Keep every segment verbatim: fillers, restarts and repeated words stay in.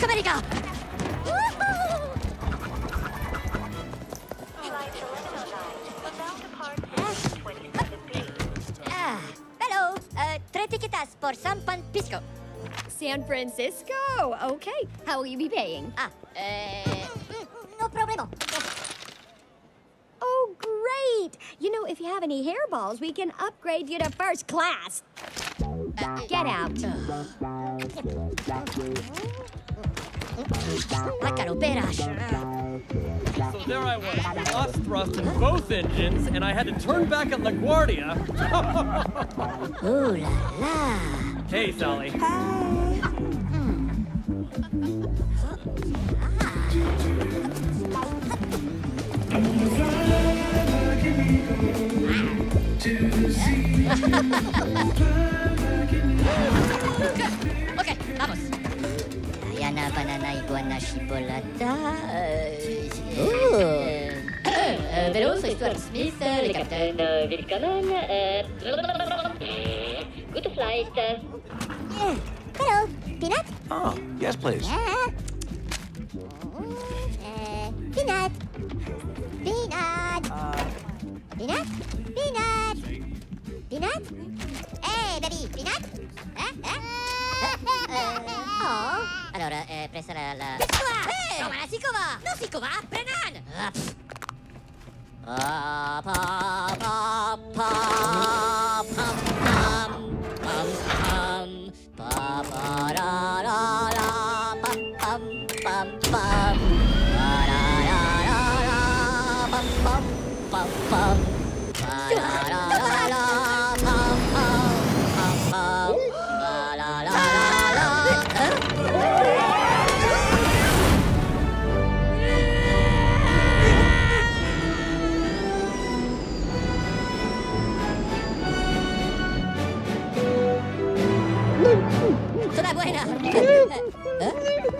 America! Ah, hello. Uh, tres tickets for San Francisco. San Francisco? Okay. How will you be paying? Ah, uh, no problemo. Oh, great! You know, if you have any hairballs, we can upgrade you to first class. Uh, Get out. So there I was, lost thrust in both engines, and I had to turn back at LaGuardia. Ooh la la. Hey, Sally. Ok, vamos. Yana banana iguana chipolata. Uh, Vélo, soy Stuart Smith, le capitaine Willkommen. Good flight. Yeah. Hello, Peanut? Oh, yes, please. Yeah. Uh, Peanut. Peanut. Uh, Peanut? Peanut! Peanut? Hey, baby, Peanut? Eh? Eh? Uh, oh. Allora, eh, presa la... la... Hey! No, ma la si va! Non si va! Prenan! Pa, pa, pa, pa, pam, pam, pam, pam, pa, pa, ra, ra, ra, pam, pam, pam, pam, pa, ra, ra, ra, ra, pam, pam, pam, pam, pa, ra, ra, ra, ra, pam, pam, pam, pam, pa, ra, ra, ra, ra. Sudah buena. Huh?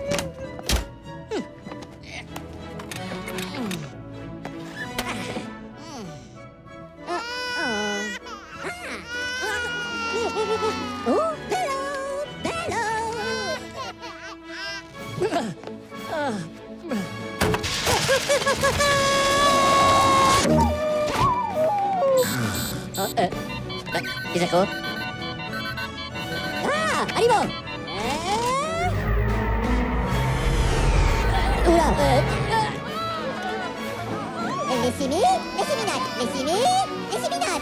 Oh, hello, hello. Oh, eh, eh, bisa ko? Ah, arrivo. Eh, ura, eh. Laissez-moi, laissez-moi not, laissez-moi, laissez-moi not.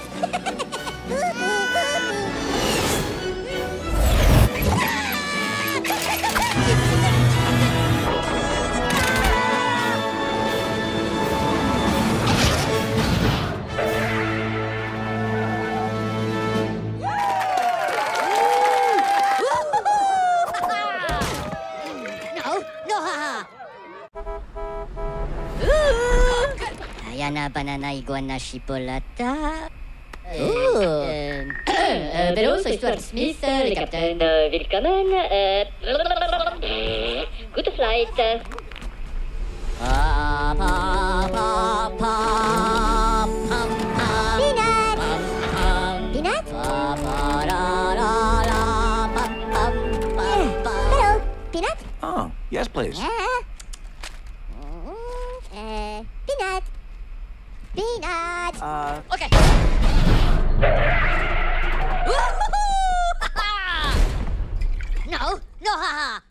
Yana banana iguana chipolata. Ooh. Vélo, soy Stuart Smith, le capitaine Willkommen. Good flight. Pa, pa, pa, pa, pam, pam. Peanut. Pam, pam. Peanut. Pa, pa, ra, ra, ra, pam, pam, pam, pam. Hello, Peanut? oh, yes, please. Yeah. Uh, Peanut. Peanut. Uh, Okay. No, no, haha.